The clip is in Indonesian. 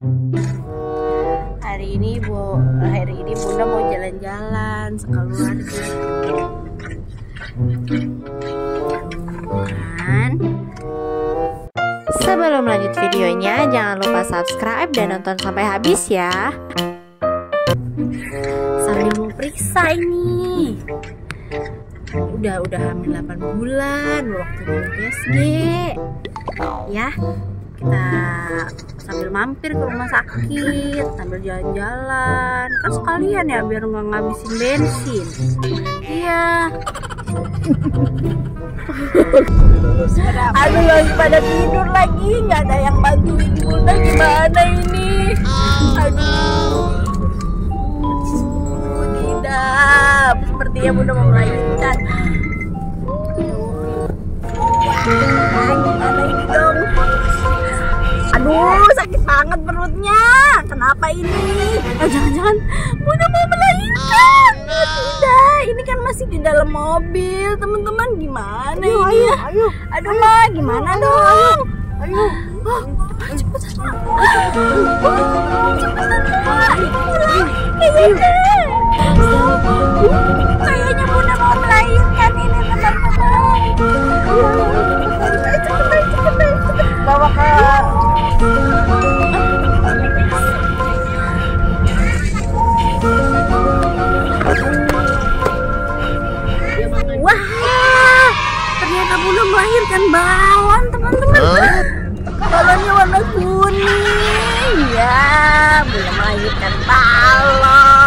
Hari ini Bunda mau jalan-jalan sekeluarga. Dan sebelum lanjut videonya, jangan lupa subscribe dan nonton sampai habis ya. Sambil mau periksa ini. Udah hamil 8 bulan, waktunya USG. Ya, kita sambil mampir ke rumah sakit, sambil jalan-jalan. Kan sekalian ya biar nggak ngabisin bensin. Iya. Aduh, lagi pada tidur lagi, nggak ada yang bantuin Bunda, gimana ini? Aduh, tidak, sepertinya Bunda mau melahirkan. Gimana ini dong? Aduh, sakit banget perutnya. Kenapa ini? Jangan-jangan Bunda mau melahirkan? Tidak, ini kan masih di dalam mobil, teman-teman. Gimana ini? Ayo. Aduh, Ma, gimana dong? Ayo. Cepetan. Kayaknya Bunda mau melahirkan ini, teman-teman. Cepetan. Bawa ke ternyata Bunda melahirkan balon, teman-teman. Balonnya warna kuning. Ya, Bunda melahirkan balon.